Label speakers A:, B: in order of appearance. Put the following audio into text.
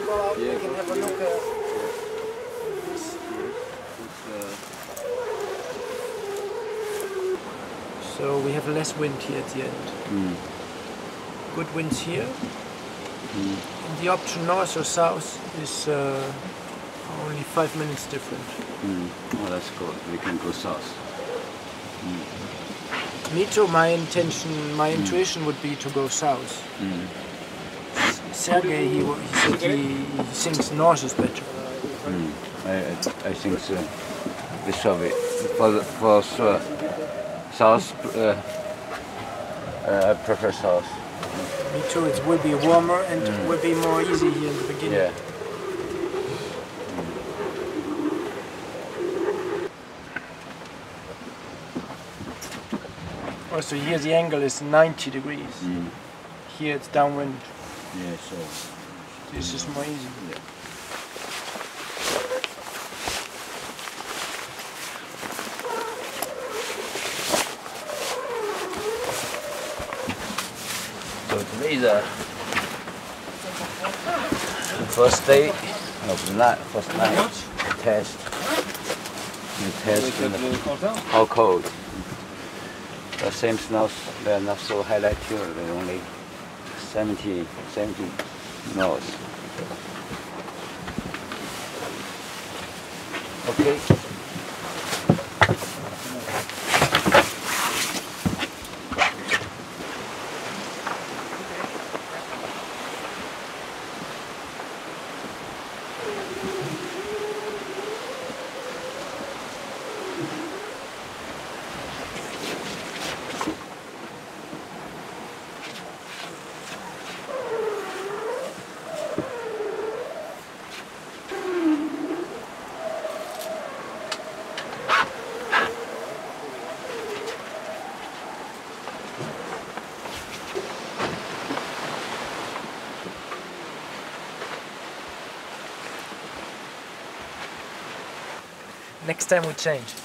A: go out, we can have a look at this. So we have less wind here at the end. Good winds here. And the option north or south is only 5 minutes different.
B: Oh, that's good. We can go south.
A: Me too. My intuition would be to go south. Sergei, he said he thinks north is better.
B: I think so. This shall be for sure. South. I prefer south.
A: Me too. It will be warmer and it will be more easy here in the beginning.
B: Yeah.
A: Also here the angle is 90 degrees. Here it's downwind.
B: Yeah, so
A: this is more easy.
B: Yeah. So today is the first day of the night, first night test. You test how cold. The same snows, they're not so high latitude, they're only 70 knots. Okay.
A: Next time we change.